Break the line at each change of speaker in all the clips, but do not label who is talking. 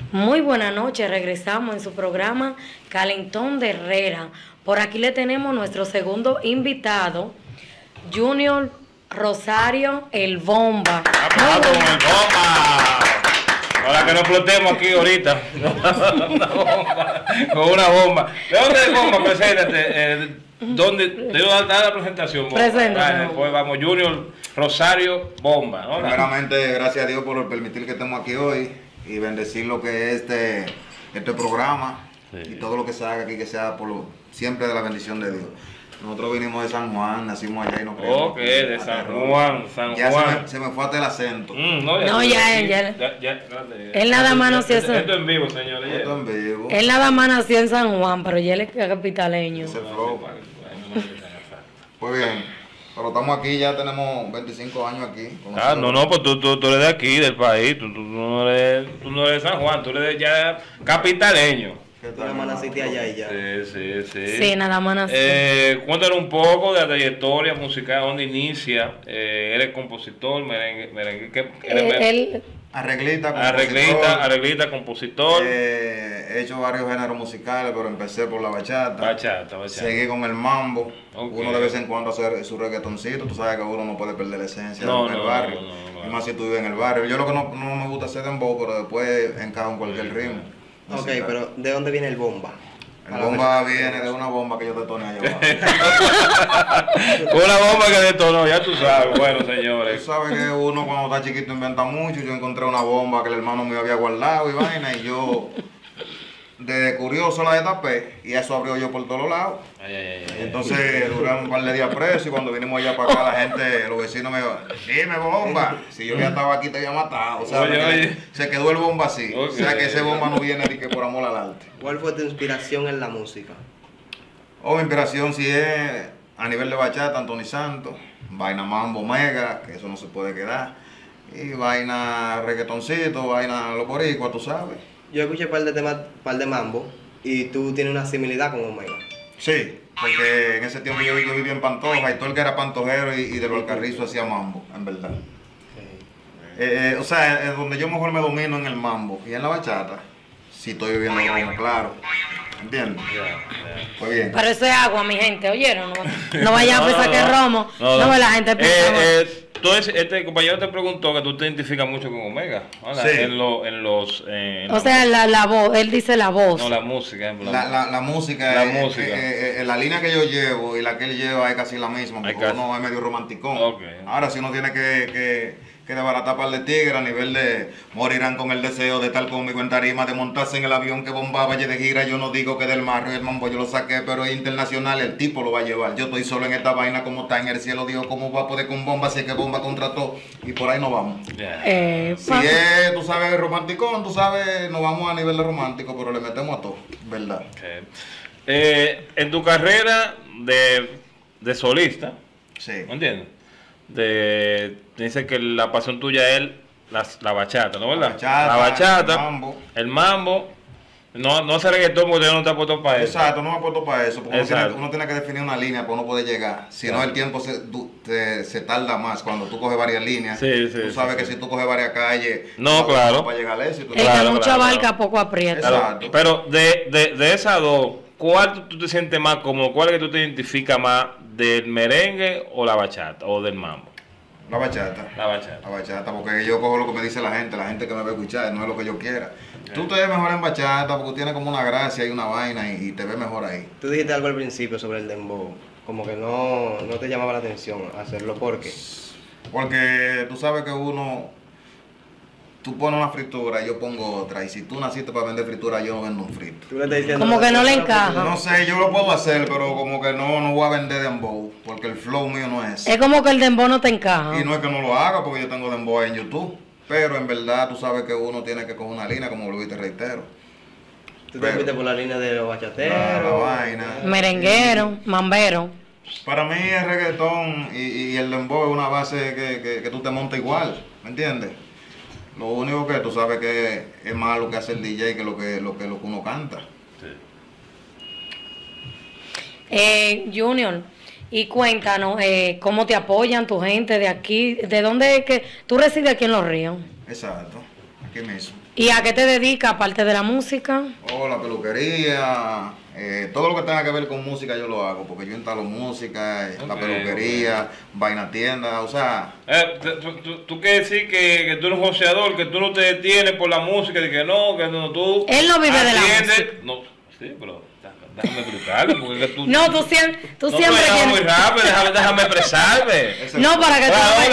Muy buena noche, regresamos en su programa Calentón de Herrera. Por aquí le tenemos nuestro segundo invitado, Junior Rosario, el Bomba.
¡Aplausos con el Bomba! Para que no explotemos aquí ahorita. Una bomba, con una bomba. ¿De dónde es Bomba? Preséntate. ¿De dónde está la presentación?
Preséntate.
Después vamos, Junior Rosario Bomba. Hola.
Primeramente, gracias a Dios por permitir que estemos aquí hoy y bendecir lo que es este programa y todo lo que se haga aquí, que sea siempre de la bendición de Dios. Nosotros vinimos de San Juan, nacimos allá y nos criamos.
Ok, de San Juan,
Ya se me fue hasta el acento.
Él nada más nació
Esto en vivo, señores.
Esto en vivo.
Él nada más nació en San Juan, pero ya él es capitaleño.
Ese flow. Pues bien, pero estamos aquí, ya tenemos 25 años aquí.
Pues tú eres de aquí, del país, tú no eres de San Juan, tú eres ya capitaleño.
Tú nada más naciste allá y ya.
Sí.
Sí, nada más nació.
Cuéntanos un poco de la trayectoria musical, dónde inicia. ¿Eres compositor, merengue?
Él
Arreglista, compositor.
He hecho varios géneros musicales, pero empecé por la bachata.
Bachata.
Seguí con el mambo.
Okay.
Uno de vez en cuando hace su reggaetoncito. Tú sabes que uno no puede perder la esencia
No,
del barrio.
no.
Y más si tú vives en el barrio. Yo lo que no me gusta hacer dembow, pero después encajo en cualquier ritmo.
Ok, pero ¿de dónde viene el Bomba?
El Bomba viene de una bomba que yo detoné allá abajo.
Una bomba que detonó, ya tú sabes. Bueno, señores.
Tú sabes que uno cuando está chiquito inventa mucho. Yo encontré una bomba que el hermano mío había guardado y vaina, y yo de curioso la destapé y eso abrió yo por todos lados. Entonces duré un par de días preso y cuando vinimos allá para acá la gente, los vecinos me dijeron, dime Bomba, si yo ya estaba aquí te había matado. O sea, se quedó el Bomba así. Okay. O sea que ese Bomba no viene ni que por amor al arte.
¿Cuál fue tu inspiración en la música?
Mi inspiración sí es a nivel de bachata, Anthony Santos, vaina mambo mega, que eso no se puede quedar, y vaina reggaetoncito, vaina los boricuas, tú sabes.
Yo escuché un par de temas, par de mambo, y tú tienes una similidad con Omega.
Sí, porque en ese tiempo yo vivía en Pantoja y todo el que era pantojero y de los Alcarrizos hacía mambo, en verdad. Okay. O sea, donde yo mejor me domino en el mambo y en la bachata, sí estoy viviendo como claro. ¿Entiendes? Pues bien.
Pero eso es agua, mi gente, ¿oyeron? No vayan a pensar que es romo. No, la gente piensa.
Entonces, este compañero te preguntó que tú te identificas mucho con Omega.
Sí.
O sea, la voz, él dice la voz.
No, la música.
La música. La línea que yo llevo y la que él lleva es casi la misma, porque uno es medio romanticón.
Okay.
Ahora, si uno tiene que desbaratar par de tigres a nivel de morirán con el deseo de estar conmigo en tarima, de montarse en el avión que Bomba vaya de gira. Yo no digo que del marro y el mambo yo lo saqué, pero es internacional, el tipo lo va a llevar. Yo estoy solo en esta vaina como está en el cielo. Dios, ¿cómo va a poder con Bomba? Si es que Bomba contrató y por ahí nos vamos. Si es, tú sabes, romanticón, tú sabes, nos vamos a nivel de romántico, pero le metemos a todo, ¿verdad?
Okay. En tu carrera de solista,
sí.
¿me entiendes? Dice que la pasión tuya es la bachata, ¿no verdad? La bachata, el mambo. No hace reggaetón porque yo no te apuesto para eso.
Exacto, no me apuesto para eso. Porque uno tiene que definir una línea para uno poder llegar. Si no, el tiempo se tarda más. Cuando tú coges varias líneas, tú sabes que si tú coges varias calles,
claro,
para llegar al éxito.
El que mucho abarca, poco aprieta.
Exacto.
Pero de esas dos, ¿cuál tú te sientes más cómodo? ¿Cuál es que tú te identificas más? ¿Del merengue o la bachata? ¿O del mambo?
La bachata.
La bachata.
La bachata, porque yo cojo lo que me dice la gente que me va a escuchar, no es lo que yo quiera. Okay. Tú te ves mejor en bachata porque tienes como una gracia y una vaina y te ves mejor ahí.
Tú dijiste algo al principio sobre el dembow, como que no te llamaba la atención hacerlo, ¿por qué?
Porque tú sabes que tú pones una fritura y yo pongo otra, y si tú naciste para vender fritura, yo no vendo un frito.
Como que no le encaja.
No sé, yo lo puedo hacer, pero como que no voy a vender dembow, porque el flow mío no es.
Es como que el dembow no te encaja.
Y no es que no lo haga, porque yo tengo dembow en YouTube, pero en verdad tú sabes que uno tiene que coger una línea, como lo viste, reitero.
¿Tú te fuiste por la línea de los bachateros?
La vaina.
Merenguero, mambero.
Para mí el reggaetón y el dembow es una base que tú te montas igual, ¿me entiendes? Lo único que tú sabes que es más lo que hace el DJ que lo que uno canta.
Sí. Junior, y cuéntanos, ¿cómo te apoyan tu gente de aquí? ¿De dónde es que tú resides aquí en Los Ríos?
Exacto, aquí mismo.
¿Y a qué te dedicas aparte de la música?
Oh, la peluquería, todo lo que tenga que ver con música yo lo hago, porque yo instalo música, la peluquería, vaina tienda, o sea...
tú quieres decir que tú eres un joseador, que tú no te detienes por la música, de que no, tú...
Él no vive de la música.
No, sí, pero déjame explicarle, porque tú...
No, tú siempre
No, pero muy rápido, déjame expresarme.
No, para que tú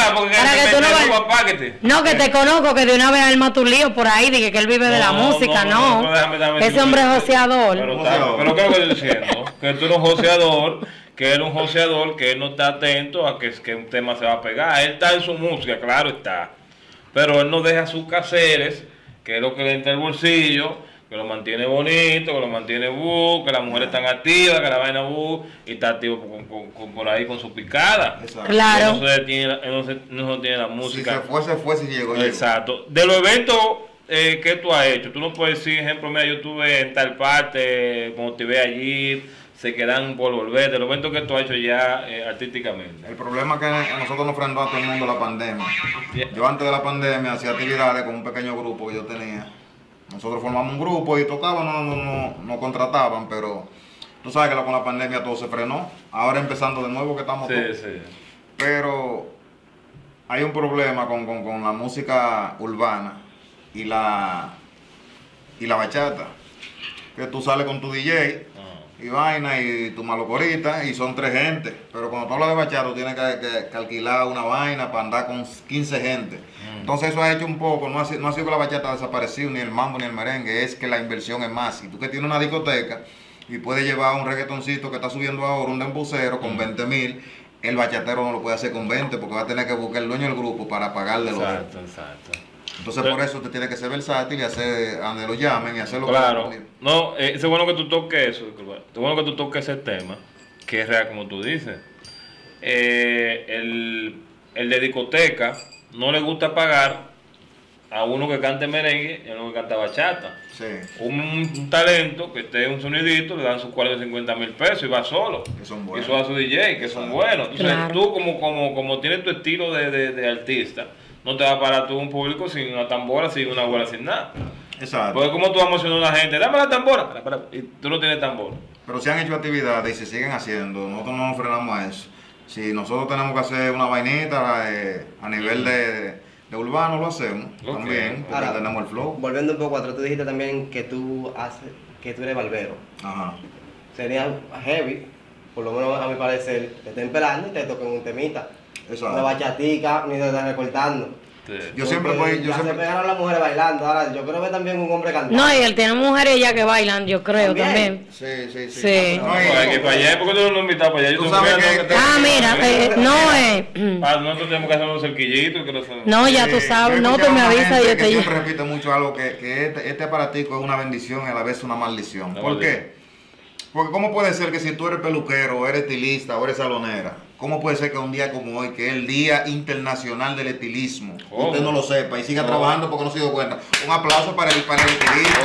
no
que te conozco, que de una vez arma tu lío por ahí, dije que él vive de la música, no. Ese hombre es joseador.
Pero ¿qué es lo que estoy diciendo? Que tú eres un joseador, que él es un joseador, que él no está atento a que un tema se va a pegar. Él está en su música, claro está. Pero él no deja sus caseres, que es lo que le entra al bolsillo, que lo mantiene bonito, que lo mantiene que las mujeres están activas, que la vaina y está activo por ahí con su picada.
Exacto.
Claro.
Él no se detiene, no se detiene la música.
Si se fue, si llegó.
Exacto. De los eventos que tú has hecho, tú no puedes decir, ejemplo, mira, yo estuve en tal parte, como te ve allí, se quedan por volver, de los eventos que tú has hecho ya artísticamente.
El problema es que a nosotros nos frenó a todo el mundo la pandemia. Yo antes de la pandemia hacía actividades con un pequeño grupo que yo tenía. Nosotros formamos un grupo y tocaban, no contrataban, pero tú sabes que con la pandemia todo se frenó. Ahora empezando de nuevo que estamos todos.
Sí.
Pero hay un problema con la música urbana y la bachata. Que tú sales con tu DJ y vaina y tu malocorita y son 3 gente. Pero cuando tú hablas de bachata, tú tienes que alquilar una vaina para andar con 15 gente. Entonces eso ha hecho un poco, no ha sido que la bachata ha desaparecido, ni el mambo ni el merengue, es que la inversión es más. Si tú que tienes una discoteca y puedes llevar un reggaetoncito que está subiendo ahora, un dembucero con 20,000, el bachatero no lo puede hacer con 20 porque va a tener que buscar el dueño del grupo para pagarle los.
Exacto.
Entonces por eso usted tiene que ser versátil y hacer donde lo llamen y hacer lo
claro.
que
No, es bueno que tú toques eso, es bueno que tú toques ese tema, que es real como tú dices. El de discoteca no le gusta pagar a uno que cante merengue y a uno que canta bachata.
Sí.
Un talento que esté un sonidito, le dan sus 40 o 50 mil pesos y va solo.
Que son buenos.
Y eso a su DJ, que son buenos. Entonces
Claro.
tú como tienes tu estilo de artista, no te va a parar tú un público sin una tambora, sin una bola, sin nada.
Exacto.
Porque como tú vas a emocionar a la gente, dame la tambora, y tú no tienes tambora.
Pero se han hecho actividades y se siguen haciendo, nosotros no nos frenamos a eso. Si nosotros tenemos que hacer una vainita a nivel de urbano, lo hacemos también, porque
Ahora,
tenemos el flow.
Volviendo un poco atrás, tú dijiste también que tú eres barbero.
Ajá.
Sería heavy, por lo menos a mi parecer, te estén pelando y te toquen un temita.
Exacto.
No bachatica ni te están recortando.
Yo siempre voy,
Ya se pegaron las mujeres bailando. Ahora, yo creo que también un hombre cantando.
No, y él tiene mujeres ya que bailan, yo creo también.
Sí.
Sí.
No,
Hay que ir para allá, ¿por qué tú no lo invitas para allá?
Tú sabes que-
Mira,
Nosotros tenemos que hacer unos cerquillitos.
no, ya tú sabes, no, tú me avisas y yo te
siempre repite mucho algo que este aparatico es una bendición y a la vez una maldición. ¿Por qué? Porque ¿cómo puede ser que si tú eres peluquero, o eres estilista, o eres salonera, cómo puede ser que un día como hoy, que es el Día Internacional del Estilismo, usted no lo sepa y siga trabajando porque no se dio cuenta? Un aplauso para el estilista.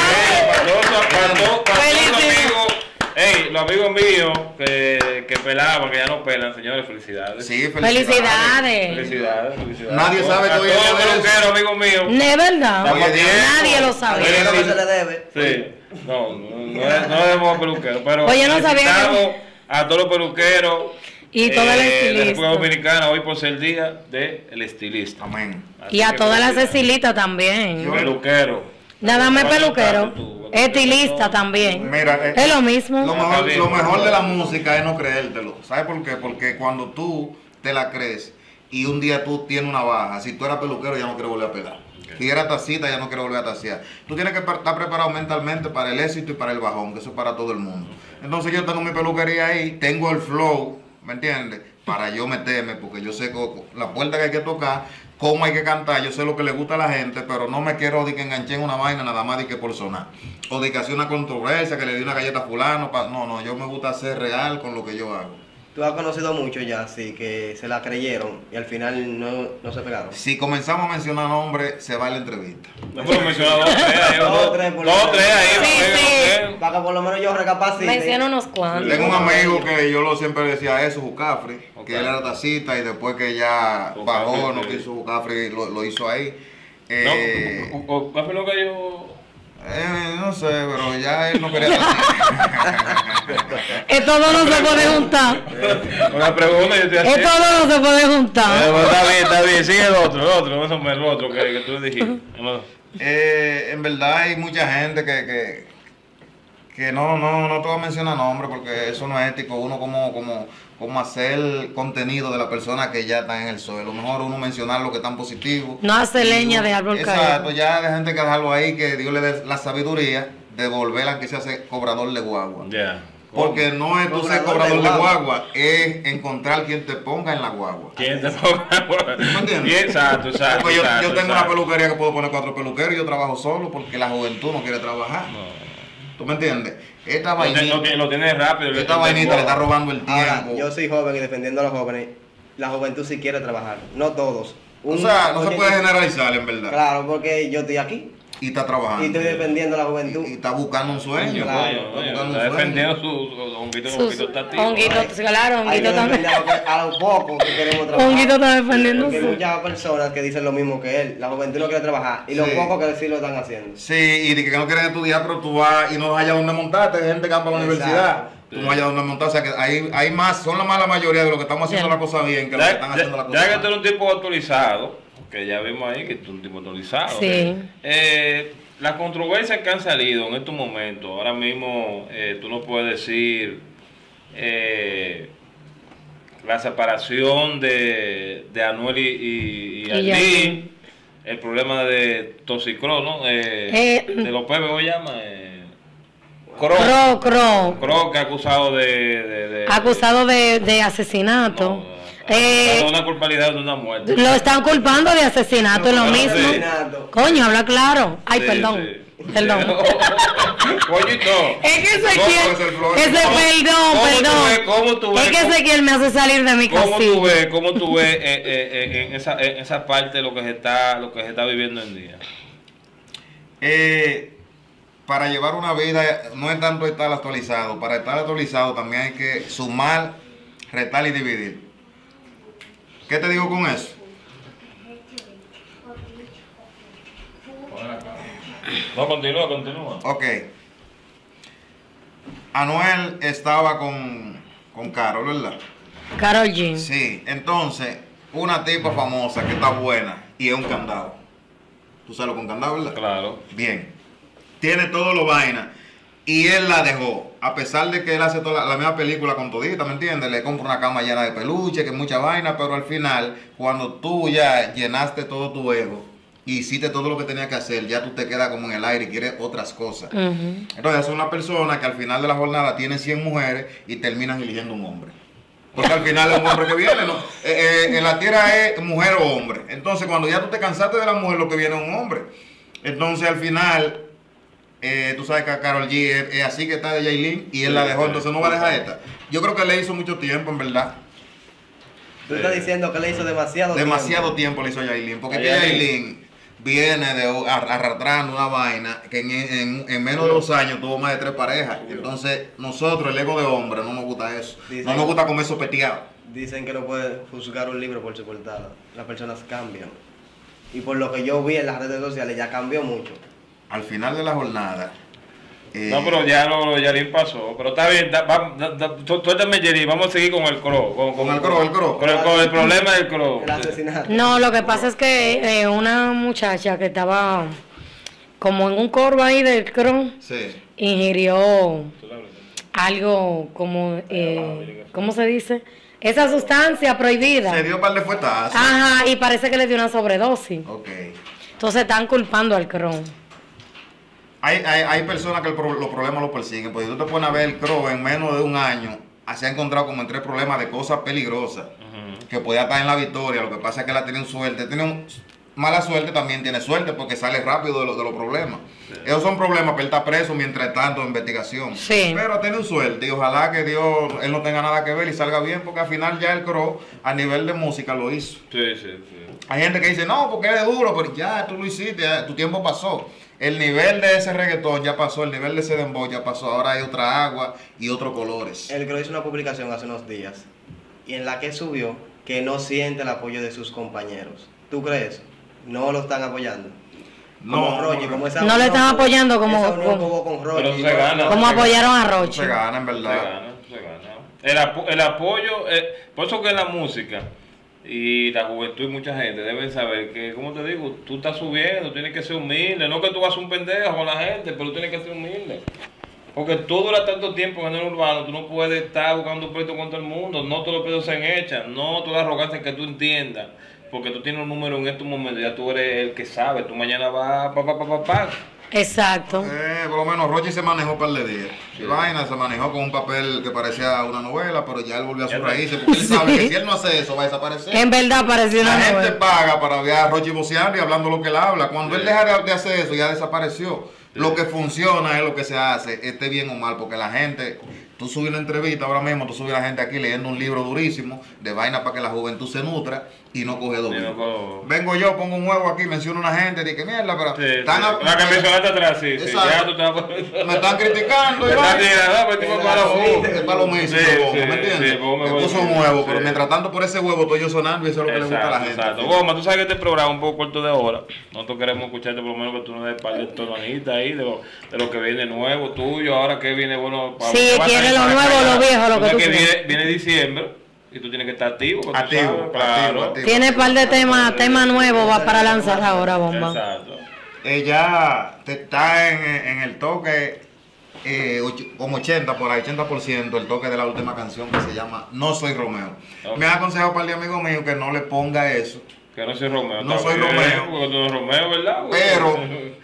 Los amigos míos que pelaban, que ya no pelan, señores, felicidades.
Sí,
Felicidades.
Felicidades.
Nadie sabe que hoy es
todos los
día de eso.
peluqueros, amigos míos.
De verdad.
Estamos a tiempo.
Nadie lo sabe.
Oye, lo que se le debe.
Sí. No debemos peluqueros, pero
Pues yo no sabía que-
felicitamos a todos los peluqueros
Y todas las
de la
estilistas.
República Dominicana hoy por ser el día del estilista.
Amén.
Y a
Así que
todas las
felicidades.
Cecilitas también.
Peluquero.
Nada más
¿Cuál
peluquero.
cantaste tú?
Estilista también.
Mira,
Es lo mismo.
Lo mejor de la música es no creértelo. ¿Sabes por qué? Porque cuando tú te la crees y un día tú tienes una baja, si tú eras peluquero ya no quieres volver a pelar. Si eras tacita ya no quieres volver a tasear. Tú tienes que estar preparado mentalmente para el éxito y para el bajón, que eso es para todo el mundo. Entonces yo tengo mi peluquería ahí, tengo el flow, ¿me entiendes? Para yo meterme, porque yo sé la puerta que hay que tocar, cómo hay que cantar, yo sé lo que le gusta a la gente, pero no me quiero de que enganché en una vaina nada más de que por sonar. O de que hacer una controversia, que le di una galleta a fulano. No, yo me gusta ser real con lo que yo hago.
Tú has conocido mucho ya, así que se la creyeron y al final no se pegaron.
Si comenzamos a mencionar nombres, se va la entrevista.
No puedo mencionar dos, tres ahí.
Dos, tres, por lo
Dos,
menos.
tres ahí.
Sí,
venga,
sí.
venga.
Para que por lo menos yo recapacite.
Menciona unos cuantos.
Tengo un amigo que yo siempre decía eso, Jucafri,
Ok.
que él era tacita y después que ya
Jucafri,
bajó, no
sí.
quiso Jucafri, lo hizo ahí.
¿Cuál fue lo que yo...?
No sé, pero ya él no quería decir.
Esto no se puede juntar.
Una pregunta yo estoy haciendo.
Esto no se puede juntar.
Está bien, sigue el otro, el otro que tú dijiste.
En verdad hay mucha gente que no te voy a mencionar nombres porque eso no es ético. Uno como hacer contenido de la persona que ya está en el suelo. Mejor uno mencionar lo que están positivo.
No hace leña de árbol caído.
Exacto, ya de gente que dejarlo ahí, que Dios le dé la sabiduría de volver a que se hace cobrador de guagua.
Ya.
Porque no es tú ser cobrador de guagua, es encontrar quien te ponga en la guagua.
¿Quién te ponga?
¿Me entiendes?
Exacto.
Porque yo tengo una peluquería que puedo poner 4 peluqueros y yo trabajo solo porque la juventud no quiere trabajar. ¿Tú me entiendes? Esta vainita,
lo tiene rápido.
esta vainita le está robando el tiempo.
Ahora, yo soy joven y defendiendo a los jóvenes, la juventud sí quiere trabajar, no todos.
O sea, no se puede generalizar en verdad.
Claro, porque yo estoy aquí
Y está trabajando.
y estoy defendiendo a la juventud.
Y está buscando un sueño.
Claro.
Está defendiendo su honguito, está activo.
Honguito, claro,
Hay que
honguito también.
defender a los pocos que queremos trabajar.
Honguito está defendiendo
Porque hay
su.
muchas personas que dicen lo mismo que él. La juventud no quiere trabajar y los
Sí.
pocos que sí lo están haciendo.
Sí, y de que no quieren estudiar, pero tú vas y no hayas donde montarte. Hay gente que va para la
Exacto.
universidad. Tú no hayas donde montar. O sea, que hay más, son la mala mayoría de los que estamos haciendo
Ya.
la cosa bien que los que están haciendo la cosa
Ya que
mal.
tú eres un tipo actualizado, que ya vimos ahí que tú eres un tipo actualizado.
Sí.
Las controversias que han salido en estos momentos, ahora mismo tú no puedes decir la separación de Anuel y Yailin,
Yailin.
el problema de Toxicro, ¿no? De los pebes, ¿cómo se llama? Crow, que ha acusado
Acusado de asesinato.
una culpabilidad de una muerte.
Lo están culpando de asesinato, es lo mismo.
Asesinato.
Coño, habla claro. Ay,
Sí,
perdón.
sí.
Perdón.
Coñito.
Es que
¿Cómo
Ezequiel,
es el flow?
¿Cómo tú ves?
Es que Ezequiel me hace salir de mi casilla.
¿Cómo tú ves en esa parte lo que se está viviendo hoy en día?
Para llevar una vida no es tanto estar actualizado. Para estar actualizado también hay que sumar, restar y dividir. ¿Qué te digo con eso?
No, continúa.
Ok. Anuel estaba con Karol, ¿verdad?
Karol G.
Sí, entonces, una tipa famosa que está buena y es un candado. ¿Tú sabes lo que es un candado, verdad?
Claro.
Bien. Tiene todo lo vaina. Y él la dejó. A pesar de que él hace toda la misma película con todita, ¿me entiendes? Le compra una cama llena de peluche, que es mucha vaina, pero al final, cuando tú ya llenaste todo tu ego, hiciste todo lo que tenías que hacer, ya tú te quedas como en el aire y quieres otras cosas. Entonces es una persona que al final de la jornada tiene 100 mujeres y terminan eligiendo un hombre. Porque al final es un hombre que viene, ¿no? En la tierra es mujer o hombre. Entonces cuando ya tú te cansaste de la mujer, lo que viene es un hombre. Entonces al final, tú sabes que a Karol G es así que está de Yailin y él la dejó, entonces no va a dejar esta. Yo creo que le hizo mucho tiempo, en verdad.
Tú estás diciendo que le hizo
Demasiado tiempo le hizo a Yailin. Porque es que Yailin viene arrastrando una vaina que en menos de 2 años tuvo más de 3 parejas. Entonces, nosotros, el ego de hombre, no nos gusta eso. No nos gusta comer sopeteado.
Dicen que no puede juzgar un libro por su portada. Las personas cambian. Y por lo que yo vi en las redes sociales, ya cambió mucho.
Al final de la jornada.
No, pero ya lo de Yailin pasó. Pero está bien, tú también, Jerry, vamos a seguir con el crow.
Con el crow.
Con el problema del crow.
El asesinato.
No, lo que pasa es que una muchacha que estaba como en un corvo ahí del Crow
Sí.
ingirió algo como, ¿cómo se dice? Esa sustancia prohibida.
Se dio un par de fuetazos.
Ajá, y parece que le dio una sobredosis.
Ok.
Entonces están culpando al Crow.
Hay personas que los problemas los persiguen. Porque si tú te pones a ver el crow en menos de 1 año, se ha encontrado como en 3 problemas de cosas peligrosas. Que podía estar en la victoria. Lo que pasa es que él ha tenido suerte. Mala suerte, también tiene suerte porque sale rápido de los problemas. Sí. Esos son problemas, pero él está preso mientras tanto en investigación.
Sí.
Pero ha tenido suerte y ojalá que él no tenga nada que ver y salga bien, porque al final ya el crow a nivel de música lo hizo.
Sí.
Hay gente que dice, no, porque eres duro, pero ya tú lo hiciste, ya, tu tiempo pasó. El nivel de ese reggaetón ya pasó, el nivel de ese dembow ya pasó, ahora hay otra agua y otros colores.
El Crow hizo una publicación hace unos días y en la que subió que no siente el apoyo de sus compañeros. ¿Tú crees? no lo están apoyando.
No,
Como Rochi, como esa
No le están apoyando como-
esa unión
como-
que hubo con Rochi,
Pero se gana.
¿Cómo apoyaron a
no
Rochi?
se gana, en
Se
verdad.
gana, se gana. El apoyo, por eso que la música y la juventud y mucha gente deben saber que, como te digo, tú estás subiendo, tienes que ser humilde. No que tú vas a ser un pendejo con la gente, pero tú tienes que ser humilde. Porque tú duras tanto tiempo en el urbano, tú no puedes estar buscando pleitos con todo el mundo. No todos los pleitos se echan, no toda la arrogancia que tú entiendas. Porque tú tienes un número en estos momentos, ya tú eres el que sabe. Tú mañana vas pa.
Exacto.
Por lo menos Rochi se manejó un par de días. Y vaina se manejó con un papel que parecía una novela, pero ya él volvió a sus raíces, porque él sabe que si él no hace eso va a desaparecer.
En verdad pareció
La
una
gente
novela.
paga para ver a Rochi voceando y hablando lo que él habla. Cuando él deja de hacer eso, ya desapareció. Lo que funciona es lo que se hace, esté bien o mal, porque la gente, tú subes una entrevista ahora mismo, tú subes a la gente aquí leyendo un libro durísimo de vaina para que la juventud se nutra y no coge doble.
Y no coge-
Vengo yo, pongo un huevo aquí, menciono a una gente, digo que mierda, pero
Sí,
están
sí. La que mencionaste atrás, sí.
Exacto.
Ya tú te vas a
me están criticando y
Me están
vaina.
tirando, pues, tipo, para los ojos.
Es para lo mismo,
Sí,
Bomba,
sí,
¿me entiendes?
sí, Bomba,
Me
Bomba,
puso un
sí,
huevo,
sí.
pero mientras tanto por ese huevo estoy yo sonando y eso es lo que le gusta a la gente.
Exacto. Goma, tú sabes que este programa es un poco corto de hora. Nosotros queremos escucharte por lo menos que tú nos des par de tonanitas ahí de lo que viene nuevo tuyo, ahora que viene bueno.
Sí,
¿qué va a
quiere
salir
lo
para
nuevo,
acá?
lo viejo, lo que
Porque
tú
viene,
quieras.
viene diciembre y tú tienes que estar activo. porque tú
Activo,
sabes, claro.
activo.
Tiene par de temas nuevos va para lanzar ahora, Bomba.
Exacto.
Ella está en el toque, como 80, por ahí, 80%, el toque de la última canción que se llama No Soy Romeo.
Ok.
Me ha aconsejado para el amigo mío que no le ponga eso,
Que no soy Romeo.
No
está
soy
bien,
Romeo.
Porque tú no eres Romeo, ¿verdad?
pero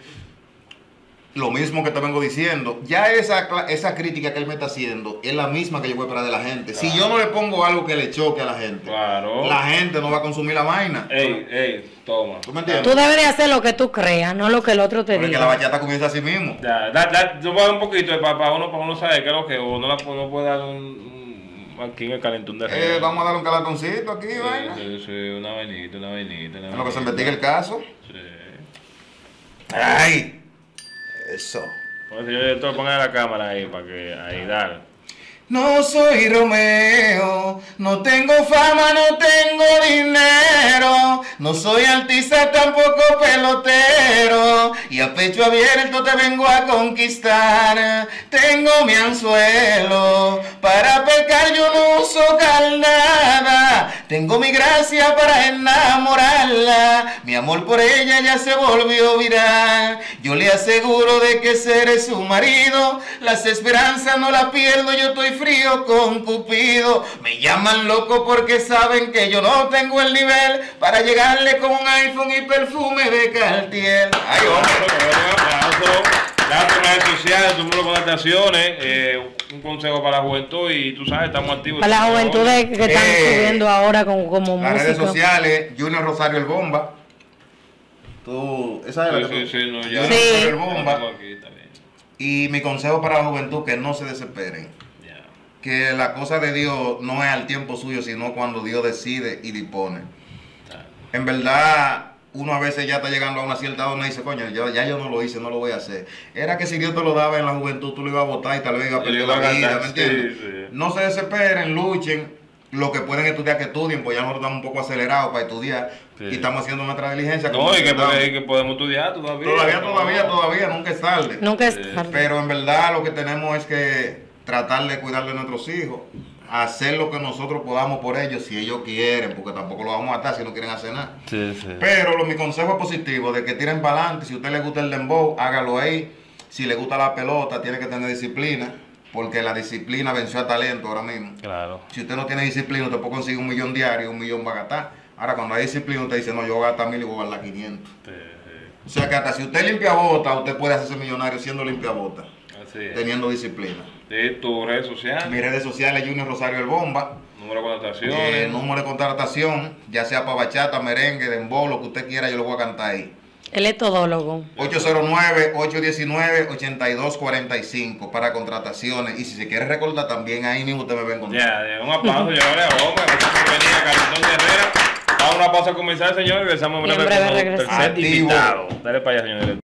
lo mismo que te vengo diciendo, ya esa crítica que él me está haciendo es la misma que yo voy a esperar de la gente. Si yo no le pongo algo que le choque a la gente,
Claro.
la gente no va a consumir la vaina.
Ey, toma.
¿Tú me entiendes?
Tú deberías hacer lo que tú creas, no lo que el otro te
Porque la
diga.
bachata comienza así mismo.
Ya, yo voy a dar un poquito para uno saber qué es lo que o no puede dar aquí en el calentón de Herrera.
Vamos a darle un calatoncito aquí, vaina.
Sí, una vainita.
En lo que se investigue el caso.
Sí.
¡Ay! Eso.
Pues señor, tú pongan la cámara ahí para que ahí dale.
No soy Romeo, no tengo fama, no tengo dinero, no soy artista, tampoco pelotero, y a pecho abierto te vengo a conquistar. Tengo mi anzuelo, para pecar yo no uso carnada, tengo mi gracia para enamorarla, mi amor por ella ya se volvió viral. Yo le aseguro de que seré su marido, las esperanzas no las pierdo, yo estoy frío con Cupido. Me llaman loco porque saben que yo no tengo el nivel para llegarle con un iPhone y perfume de Cartier. Ay, hombre.
Date tus redes sociales, tu número de contactaciones, un consejo para la juventud y tú sabes, estamos activos.
Para la juventud que están subiendo ahora como
Las redes
música.
sociales, Junior Rosario el Bomba. Tú, esa es la que tú-
Sí, no, ya.
Junior
Sí.
Rosario el Bomba.
Tengo aquí, está bien.
Y mi consejo para la juventud, que no se desesperen.
Ya.
Que la cosa de Dios no es al tiempo suyo, sino cuando Dios decide y dispone. En verdad, uno a veces ya está llegando a una cierta edad y dice, coño, ya yo no lo hice, no lo voy a hacer. Era que si Dios te lo daba en la juventud, tú lo ibas a votar y tal vez iba a
Y
perder
lo iba
la
a
vida,
gastar,
¿me entiendes?
sí, sí.
No se desesperen, luchen. Lo que pueden estudiar, que estudien, pues ya nosotros estamos un poco acelerados para estudiar
Sí.
y estamos haciendo nuestra diligencia.
No,
como
y que,
estamos.
que podemos estudiar todavía.
Todavía, nunca es tarde.
Nunca es tarde.
Pero en verdad lo que tenemos es que tratar de cuidar de nuestros hijos, hacer lo que nosotros podamos por ellos, si ellos quieren, porque tampoco lo vamos a matar si no quieren hacer nada.
Sí.
Pero mi consejo es positivo, de que tiren para adelante. Si a usted le gusta el dembow, hágalo ahí. Si le gusta la pelota, tiene que tener disciplina, porque la disciplina venció a talento ahora mismo.
Claro.
Si usted no tiene disciplina, usted puede conseguir 1 millón diario, 1 millón va a gastar. Ahora, cuando hay disciplina, usted dice, no, yo voy a gastar 1000 y voy a gastar 500. O sea que hasta si usted limpia bota, usted puede hacerse millonario siendo limpia bota,
Así es.
teniendo disciplina.
Sí, tus redes sociales,
Mis redes sociales, Junior Rosario el Bomba.
número de contrataciones.
Número de contratación, ya sea para bachata, merengue, dembow, lo que usted quiera, yo lo voy a cantar ahí.
Él es todólogo.
809-819-8245 para contrataciones. Y si se quiere recordar, también ahí mismo usted me ve a encontrar.
Ya, un aplauso, llevarle a Bomba. Gracias por venir a Calentón de Herrera. Vamos a una pausa comercial, señor, y regresamos en
Y en
breve
breve
con el
regresamos.
tercer
Activo.
invitado. Dale para allá, señor.